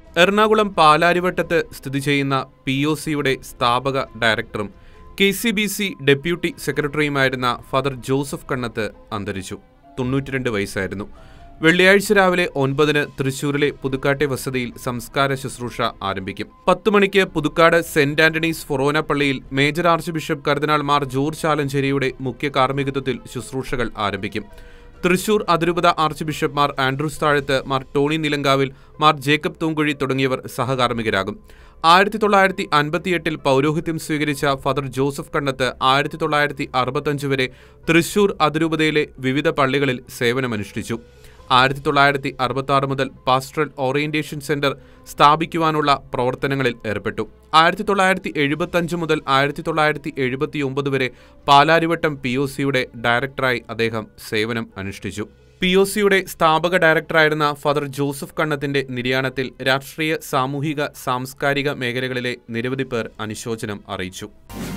എറണാകുളം പാലാരിവട്ടത്ത് സ്ഥിതി ചെയ്യുന്ന POCയുടെ സ്ഥാപക ഡയറക്ടറും KCBC ഡെപ്യൂട്ടി സെക്രട്ടറിയുമായിരുന്ന ഫാദർ ജോസഫ് കണ്ണത്ത് അന്തരിച്ചു. 92 വയസ്സായിരുന്നു. വെള്ളിയാഴ്ച രാവിലെ 9-ന് തൃശൂരിലെ പുതുക്കാട്ടെ വസതിയിൽ സംസ്കാര ശുശ്രൂഷ ആരംഭിക്കും. 10 മണിക്ക് പുതുക്കാട് സെന്റ് ആന്റണീസ് ഫൊറോന പള്ളിയിൽ major archbishop cardinal Mar George ആലഞ്ചേരിയുടെ മുഖ്യ കാർമ്മികത്വത്തിൽ ശുശ്രൂഷകൾ ആരംഭിക്കും. തൃശൂർ അതിരൂപത arch bishop Mar Andrews Thazhath, Mar Tony Nilankavil, Mar Jacob Thoomkuzhy തുടങ്ങിയവർ സഹകാർമ്മികരാകും. 1958-ൽ പൗരോഹിത്യം സ്വീകരിച്ച ഫാദർ ജോസഫ് കണ്ണത്ത് 1965 വരെ തൃശൂർ അതിരൂപതയിലെ വിവിധ പള്ളികളിൽ സേവനമനുഷ്ഠിച്ചു. 1966 മുതൽ പാസ്റ്ററൽ ഓറിയന്റേഷൻ സെന്റർ സ്ഥാപിക്കുവാനുള്ള പ്രവർത്തനങ്ങളിൽ ഏർപ്പെട്ടു. 1975 മുതൽ 1979 വരെ പാലാരിവട്ടം POCയുടെ ഡയറക്ടറായി അദ്ദേഹം സേവനം അനുഷ്ഠിച്ചു. POCയുടെ സ്ഥാപക ഡയറക്ടറായിരുന്ന ഫാദർ ജോസഫ് കണ്ണത്തിന്റെ നിര്യാണത്തിൽ രാഷ്ട്രീയ, സാമൂഹിക, സാംസ്കാരിക മേഖലകളിലെ നിരവധി പേർ അനുശോചനം അറിയിച്ചു.